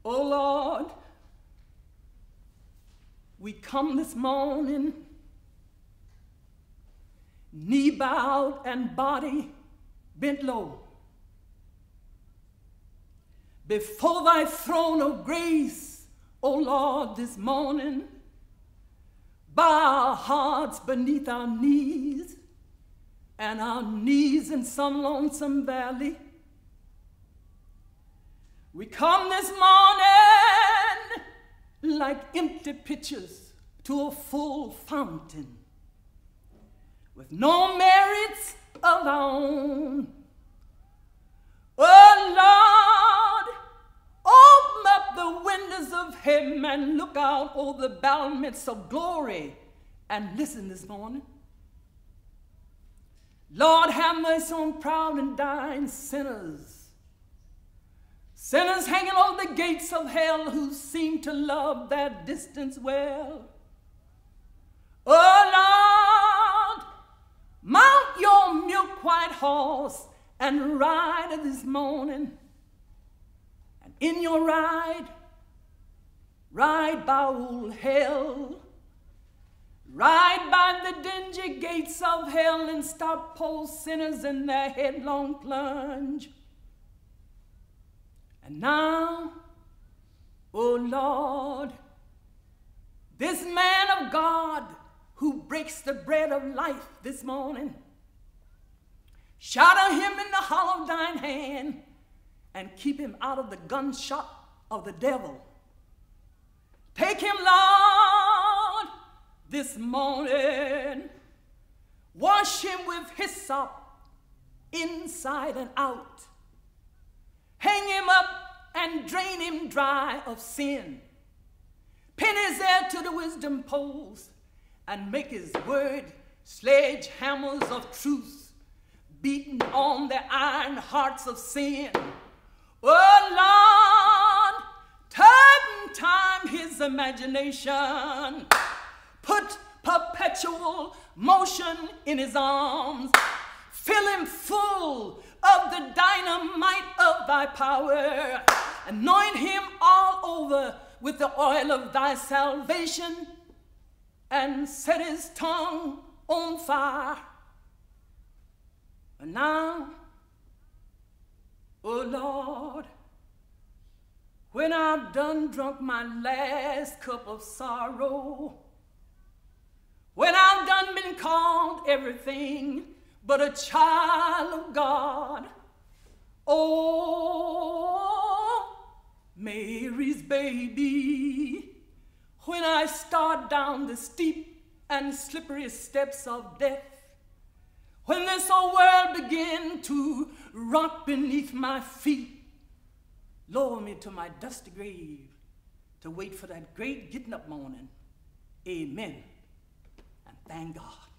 Oh Lord, we come this morning, knee bowed and body bent low, before thy throne of grace, oh Lord, this morning. Bow our hearts beneath our knees, and our knees in some lonesome valley. We come this morning like empty pitchers to a full fountain, with no merits of our own. Oh Lord, open up the windows of heaven and look out over the battlements of glory and listen this morning. Lord, have mercy on proud and dying sinners, sinners hanging over the gates of hell who seem to love their distance well. Oh Lord, mount your milk white horse and ride this morning. And in your ride, ride by old hell. Ride by the dingy gates of hell and stop poor sinners in their headlong plunge. And now, oh Lord, this man of God who breaks the bread of life this morning, shatter him in the hollow of thine hand and keep him out of the gunshot of the devil. Take him, Lord, this morning. Wash him with hyssop inside and out. Hang him up and drain him dry of sin. Pin his ear to the wisdom poles and make his word sledgehammers of truth, beating on the iron hearts of sin. Oh Lord, turn time his imagination. Put perpetual motion in his arms. Fill him full of the dynamite of thy power. Anoint him all over with the oil of thy salvation, and set his tongue on fire. And now, oh Lord, when I've done drunk my last cup of sorrow, when I've done been called everything but a child of God, oh, Mary's baby, when I start down the steep and slippery steps of death, when this old world begin to rock beneath my feet, lower me to my dusty grave to wait for that great getting up morning. Amen. And thank God.